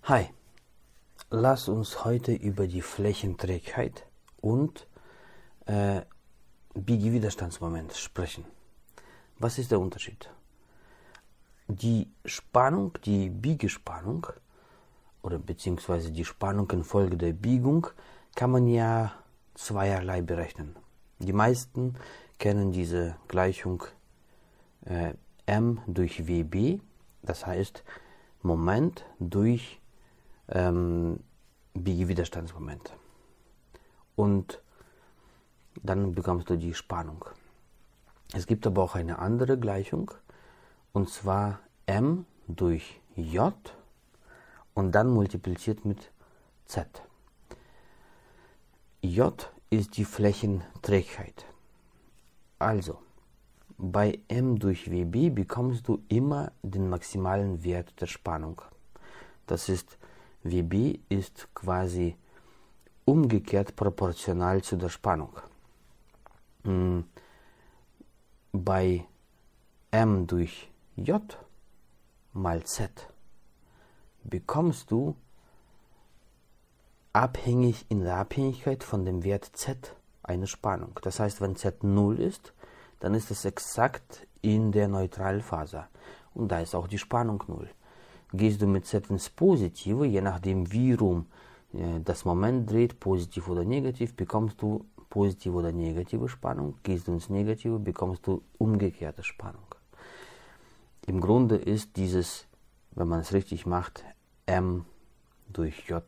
Hi, lass uns heute über die Flächenträgheit und Biegewiderstandsmoment sprechen. Was ist der Unterschied? Die Spannung, die Biegespannung oder beziehungsweise die Spannung infolge der Biegung kann man ja zweierlei berechnen. Die meisten kennen diese Gleichung M durch WB, das heißt Moment durch Biegewiderstandsmoment. Und dann bekommst du die Spannung. Es gibt aber auch eine andere Gleichung, und zwar M durch J und dann multipliziert mit Z. J ist die Flächenträgheit. Also, bei M durch WB bekommst du immer den maximalen Wert der Spannung. Das ist, WB ist quasi umgekehrt proportional zu der Spannung. Bei M durch J mal Z bekommst du in der Abhängigkeit von dem Wert Z eine Spannung. Das heißt, wenn Z 0 ist, dann ist es exakt in der Neutralphase. Und da ist auch die Spannung 0. Gehst du mit Z ins Positive, je nachdem wie rum das Moment dreht, positiv oder negativ, bekommst du positive oder negative Spannung. Gehst du ins Negative, bekommst du umgekehrte Spannung. Im Grunde ist dieses, wenn man es richtig macht, M durch J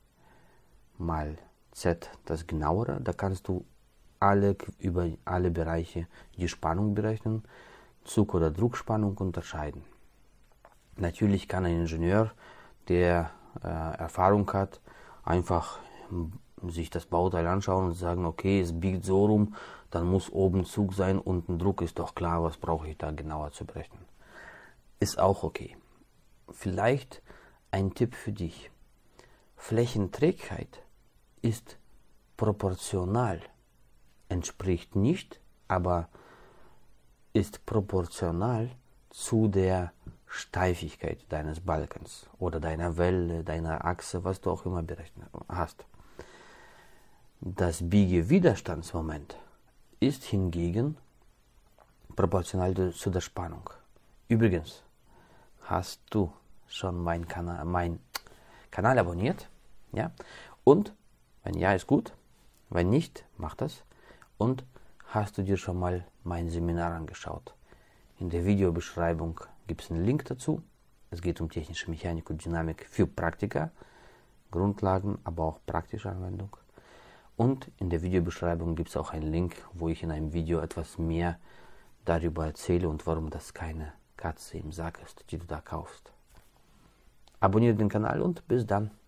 mal Z das genauere. Da kannst du über alle Bereiche die Spannung berechnen, Zug- oder Druckspannung unterscheiden. Natürlich kann ein Ingenieur, der Erfahrung hat, einfach sich das Bauteil anschauen und sagen, okay, es biegt so rum, dann muss oben Zug sein, unten Druck, ist doch klar, was brauche ich da genauer zu berechnen. Ist auch okay. Vielleicht ein Tipp für dich. Flächenträgheit ist proportional, entspricht nicht, aber ist proportional zu der Steifigkeit deines Balkens oder deiner Welle, deiner Achse, was du auch immer berechnet hast. Das Biegewiderstandsmoment ist hingegen proportional zu der Spannung. Übrigens, hast du schon meinen Kanal abonniert? Ja? Und wenn ja, ist gut. Wenn nicht, mach das. Und hast du dir schon mal mein Seminar angeschaut? In der Videobeschreibung gibt es einen Link dazu. Es geht um technische Mechanik und Dynamik für Praktiker, Grundlagen, aber auch praktische Anwendung. Und in der Videobeschreibung gibt es auch einen Link, wo ich in einem Video etwas mehr darüber erzähle und warum das keine Katze im Sack ist, die du da kaufst. Abonniere den Kanal und bis dann.